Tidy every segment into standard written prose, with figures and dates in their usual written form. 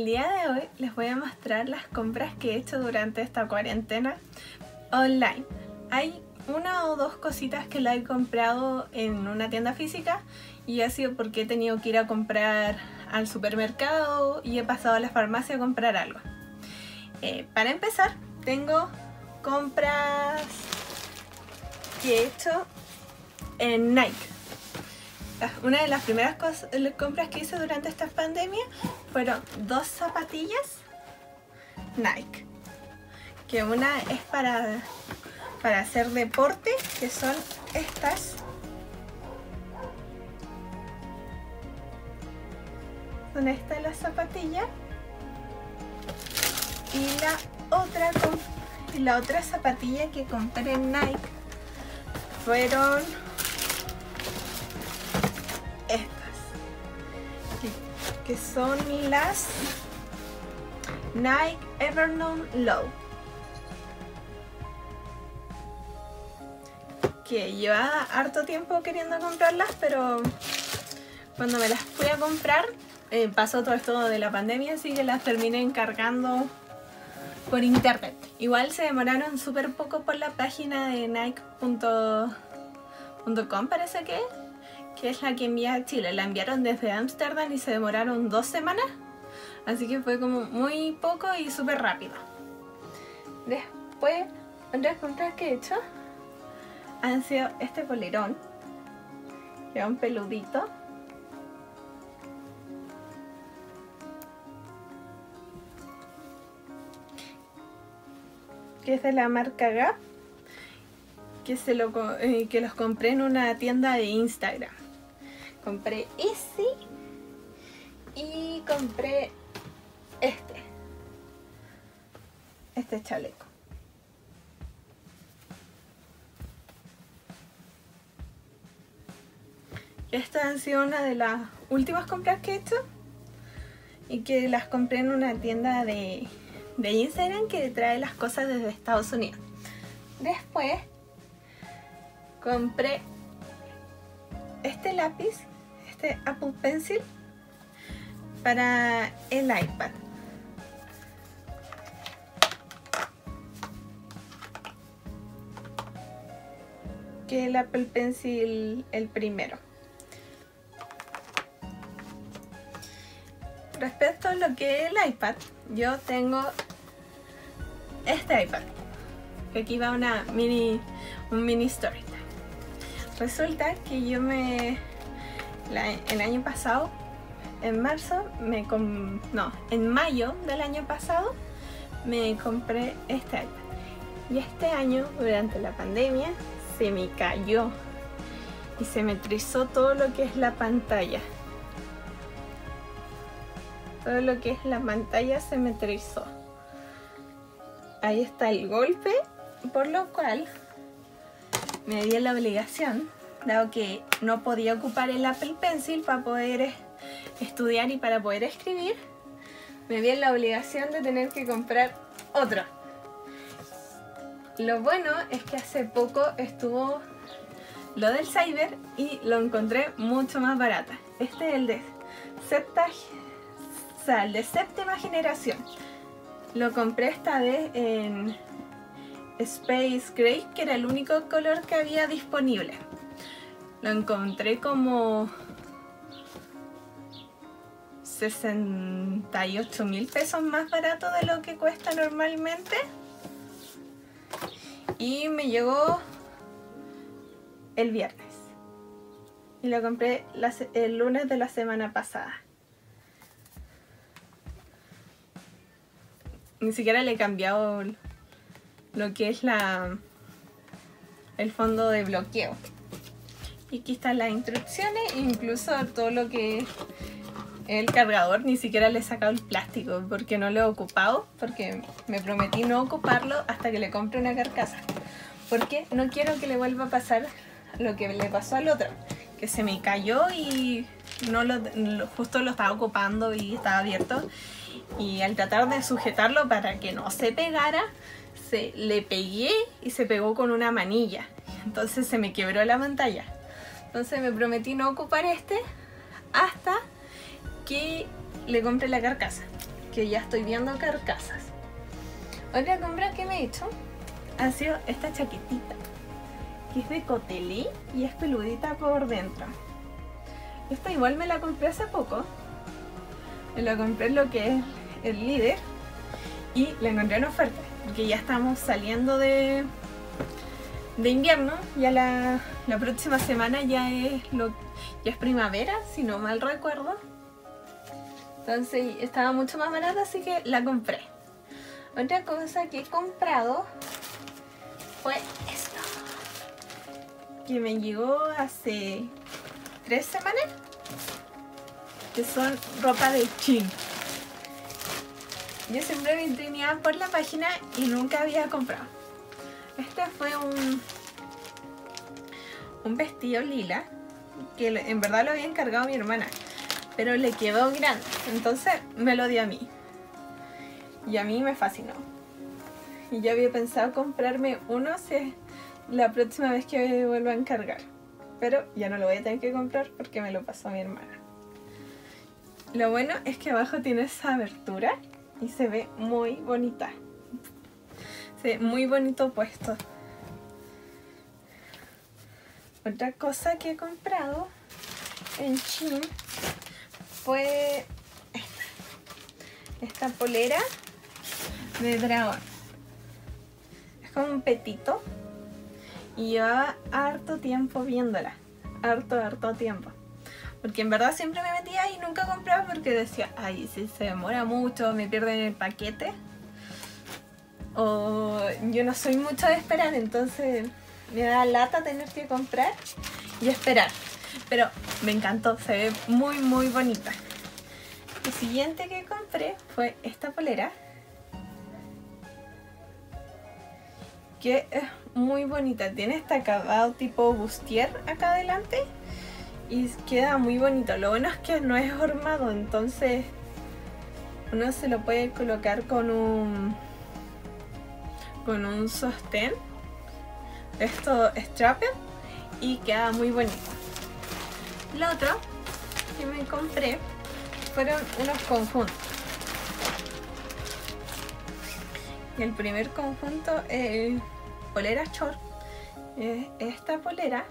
El día de hoy les voy a mostrar las compras que he hecho durante esta cuarentena online. Hay una o dos cositas que la he comprado en una tienda física y ha sido porque he tenido que ir a comprar al supermercado y he pasado a la farmacia a comprar algo. Para empezar, tengo compras que he hecho en Nike. Una de las primeras compras que hice durante esta pandemia fueron dos zapatillas Nike, que una es para hacer deporte, que son estas. Son estas las zapatillas, y la otra zapatilla que compré en Nike fueron estas, que son las Nike Evernote Low, que llevaba harto tiempo queriendo comprarlas, pero cuando me las fui a comprar pasó todo esto de la pandemia, así que las terminé encargando por internet. Igual se demoraron súper poco por la página de Nike.com, parece que es la que envía a Chile. La enviaron desde Ámsterdam y se demoraron 2 semanas, así que fue como muy poco y súper rápido. Después, otras compras que he hecho han sido este polerón, que es un peludito, que es de la marca Gap, que los compré en una tienda de Instagram. Compré ese y compré este chaleco. Estas han sido una de las últimas compras que he hecho y que las compré en una tienda de Instagram que trae las cosas desde Estados Unidos. Después compré este lápiz, este Apple Pencil, para el iPad. Que el Apple Pencil el primero. Respecto a lo que es el iPad, yo tengo este iPad, que aquí va un mini story time. Resulta que yo el año pasado, en mayo del año pasado, me compré este iPad. Y este año, durante la pandemia, se me cayó y se me trizó todo lo que es la pantalla. Todo lo que es la pantalla se me trizó. Ahí está el golpe, por lo cual me di la obligación, dado que no podía ocupar el Apple Pencil para poder estudiar y para poder escribir, me vi en la obligación de tener que comprar otro. Lo bueno es que hace poco estuvo lo del Cyber y lo encontré mucho más barata. Este es el de séptima generación. Lo compré esta vez en Space Gray, que era el único color que había disponible. Lo encontré como 68.000 pesos más barato de lo que cuesta normalmente. Y me llegó el viernes. Y lo compré el lunes de la semana pasada. Ni siquiera le he cambiado lo que es el fondo de bloqueo. Y aquí están las instrucciones, incluso todo lo que es el cargador. Ni siquiera le he sacado el plástico porque no lo he ocupado, porque me prometí no ocuparlo hasta que le compre una carcasa, porque no quiero que le vuelva a pasar lo que le pasó al otro, que se me cayó y justo lo estaba ocupando y estaba abierto, y al tratar de sujetarlo para que no se pegara, le pegué y se pegó con una manilla, entonces se me quebró la pantalla. Entonces me prometí no ocupar hasta que le compre la carcasa. que ya estoy viendo carcasas. Otra compra que me he hecho ha sido esta chaquetita, que es de Cotelí y es peludita por dentro. Esta igual me la compré hace poco. Me la compré en lo que es el Líder y la encontré en oferta, porque ya estamos saliendo de invierno. Ya la próxima semana ya es primavera, si no mal recuerdo. Entonces estaba mucho más barata, así que la compré. Otra cosa que he comprado fue esto, que me llegó hace 3 semanas, que son ropa de Shein. Yo siempre me intrigaba por la página y nunca había comprado. Este fue un vestido lila, que en verdad lo había encargado mi hermana, pero le quedó grande, entonces me lo dio a mí. Y a mí me fascinó. Y yo había pensado comprarme uno si la próxima vez que vuelva a encargar. Pero ya no lo voy a tener que comprar porque me lo pasó mi hermana. Lo bueno es que abajo tiene esa abertura y se ve muy bonita. Se ve muy bonito puesto. Otra cosa que he comprado en Shein fue esta polera de dragón. Es como un petito y llevaba harto tiempo viéndola, harto tiempo, porque en verdad siempre me metía y nunca compraba porque decía, ay, si se demora mucho me pierden el paquete, o yo no soy mucho de esperar, entonces me da lata tener que comprar y esperar. Pero me encantó, se ve muy bonita. Lo siguiente que compré fue esta polera, que es muy bonita. Tiene este acabado tipo bustier acá adelante y queda muy bonito. Lo bueno es que no es hormado, entonces uno se lo puede colocar con un sostén, esto strapper, y queda muy bonito. Lo otro que me compré fueron unos conjuntos. Y el primer conjunto es polera short. Es esta polera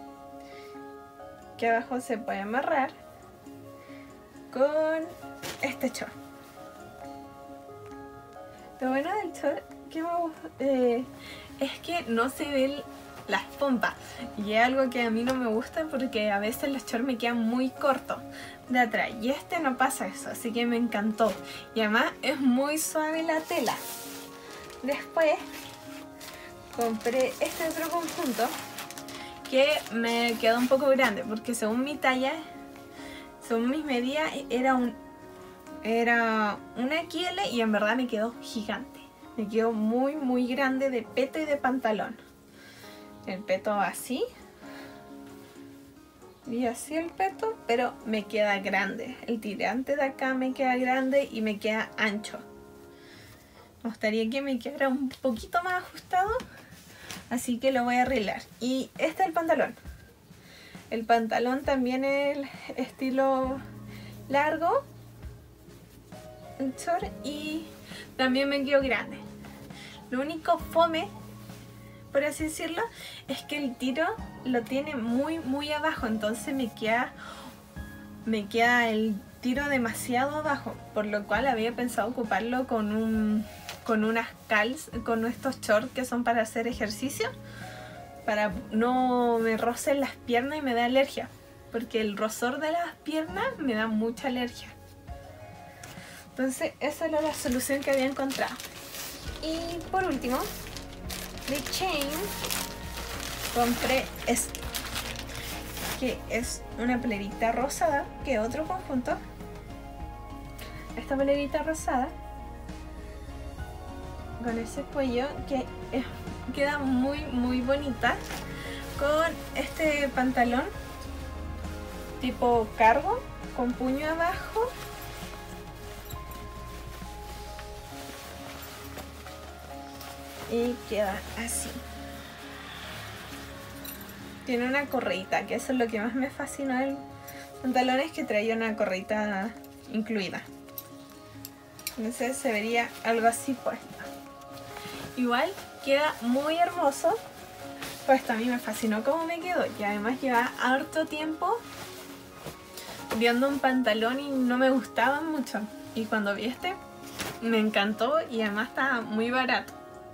que abajo se puede amarrar con este short. Lo bueno del short es que no se ven las pompas, y es algo que a mí no me gusta porque a veces los shorts me quedan muy cortos de atrás, y este no pasa eso, así que me encantó. Y además es muy suave la tela. Después compré este otro conjunto que me quedó un poco grande porque según mi talla, según mis medidas, era un XL y en verdad me quedó gigante. Me quedó muy grande de peto y de pantalón. El peto así y así el peto, pero me queda grande. El tirante de acá me queda grande y me queda ancho. Me gustaría que me quedara un poquito más ajustado, así que lo voy a arreglar. Y este es el pantalón. El pantalón también es el estilo largo, el short, y también me quedó grande. Lo único fome, por así decirlo, es que el tiro lo tiene muy abajo, entonces me queda el tiro demasiado abajo, por lo cual había pensado ocuparlo con unas calz, con estos shorts que son para hacer ejercicio, para no me rocen las piernas y me da alergia, porque el rozor de las piernas me da mucha alergia. Entonces esa era la solución que había encontrado. Y por último, de Shein compré esto, que es una polerita rosada, que es otro conjunto. Esta polerita rosada con ese cuello que queda muy bonita, con este pantalón tipo cargo con puño abajo, y queda así. Tiene una correita, que eso es lo que más me fascinó del pantalón, es que traía una correita incluida. Entonces se vería algo así puesto. Igual queda muy hermoso. Pues a mí me fascinó cómo me quedó. Y además lleva harto tiempo viendo un pantalón y no me gustaba mucho. Y cuando vi este, me encantó y además estaba muy barato.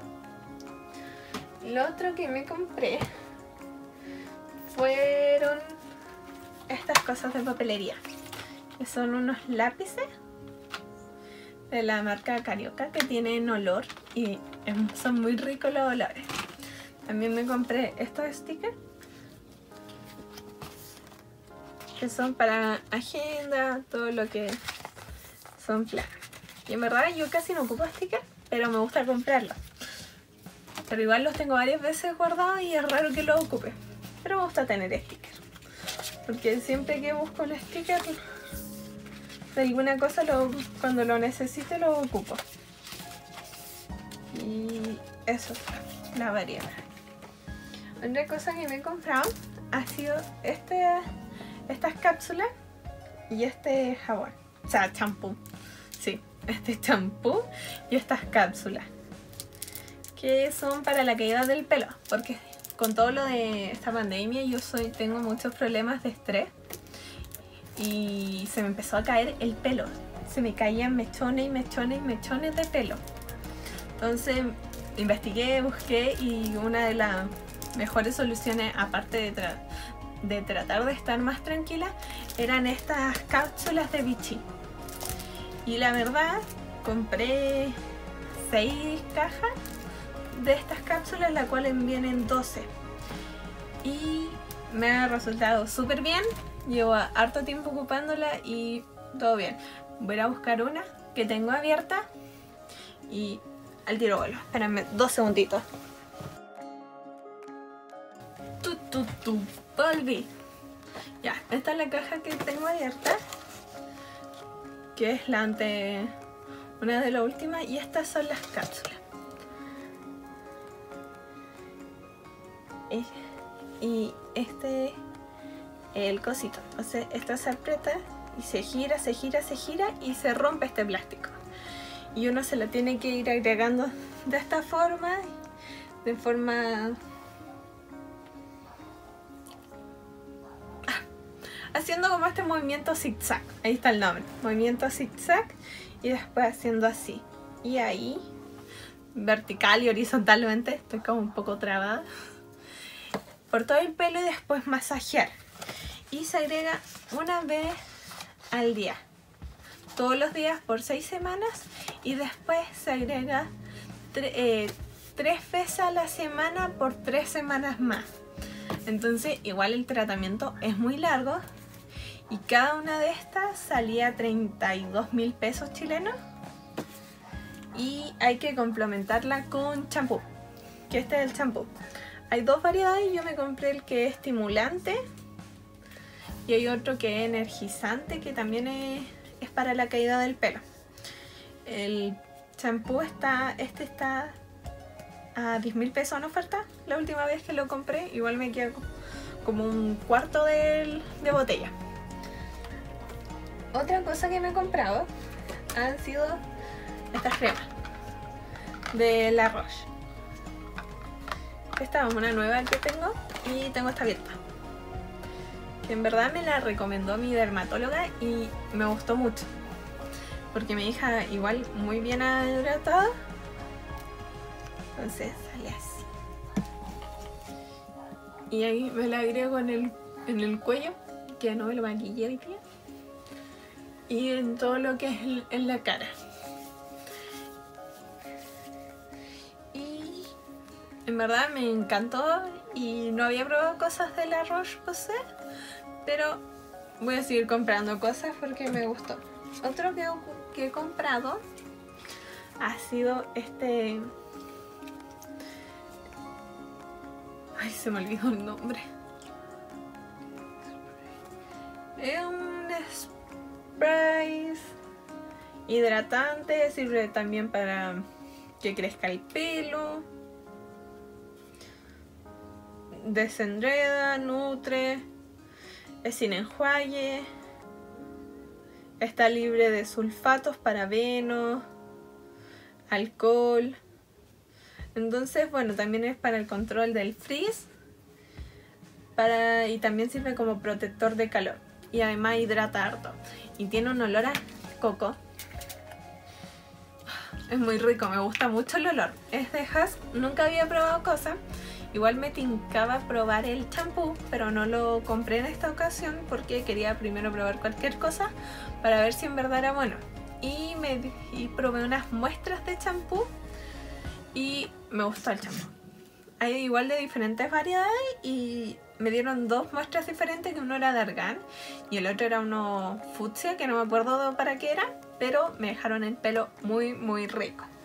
Lo otro que me compré fueron estas cosas de papelería. Que son unos lápices de la marca Carioca que tienen olor y son muy ricos los olores. También me compré estos stickers que son para agenda, todo lo que son planos. Y en verdad yo casi no ocupo stickers, pero me gusta comprarlos. Pero igual los tengo varias veces guardados y es raro que los ocupe. Pero me gusta tener stickers, porque siempre que busco un sticker de alguna cosa, cuando lo necesite lo ocupo. Y eso es la variedad. Otra cosa que me he comprado ha sido estas cápsulas y este jabón, o sea, champú. Sí, este champú y estas cápsulas que son para la caída del pelo, porque con todo lo de esta pandemia tengo muchos problemas de estrés y se me empezó a caer el pelo. Se me caían mechones y mechones y mechones de pelo. Entonces investigué, busqué y una de las mejores soluciones, aparte de tratar de estar más tranquila, eran estas cápsulas de Vichy. Y la verdad, compré 6 cajas de estas cápsulas, las cuales vienen 12. Y me ha resultado súper bien. Llevo harto tiempo ocupándola y todo bien. Voy a ir a buscar una que tengo abierta y al tiro vuelvo. Espérame 2 segunditos. Volví. Ya, esta es la caja que tengo abierta, que es una de las últimas, y estas son las cápsulas. Y este es el cosito. Entonces esto se aprieta y se gira y se rompe este plástico. Y uno se lo tiene que ir agregando de esta forma, haciendo como este movimiento zigzag. Ahí está el nombre, movimiento zigzag, y después haciendo así. Y ahí, vertical y horizontalmente, estoy como un poco trabada, por todo el pelo, y después masajear. Y se agrega una vez al día, todos los días por 6 semanas, y después se agrega 3 veces a la semana por 3 semanas más. Entonces igual el tratamiento es muy largo y cada una de estas salía 32.000 pesos chilenos, y hay que complementarla con champú, que este es el champú. Hay 2 variedades, yo me compré el que es estimulante y hay otro que es energizante, que también es para la caída del pelo. El champú está a 10.000 pesos en oferta. La última vez que lo compré, igual me queda como un cuarto de botella. Otra cosa que me he comprado han sido estas cremas de La Roche. Esta es una nueva que tengo y tengo esta abierta, que en verdad me la recomendó mi dermatóloga y me gustó mucho, porque mi hija igual muy bien hidratada. Entonces sale así. Y ahí me la agrego en el cuello, que no me lo maquillé hoy día, y en todo lo que es en la cara. Y en verdad me encantó y no había probado cosas de La Roche-Posay, pero voy a seguir comprando cosas porque me gustó. Otro que he comprado ha sido este... Ay, se me olvidó el nombre. Es un spray hidratante, sirve también para que crezca el pelo, desenreda, nutre, es sin enjuague Está libre de sulfatos, parabenos, alcohol. Entonces, bueno, también es para el control del frizz y también sirve como protector de calor. Y además hidrata harto. Y tiene un olor a coco. Es muy rico, me gusta mucho el olor. Es de Husk, nunca había probado cosas. Igual me tincaba probar el champú, pero no lo compré en esta ocasión porque quería primero probar cualquier cosa para ver si en verdad era bueno. Y probé unas muestras de champú y me gustó el champú. Hay igual de diferentes variedades y me dieron dos muestras diferentes, que uno era de argán y el otro era uno fucsia, que no me acuerdo para qué era, pero me dejaron el pelo muy muy rico.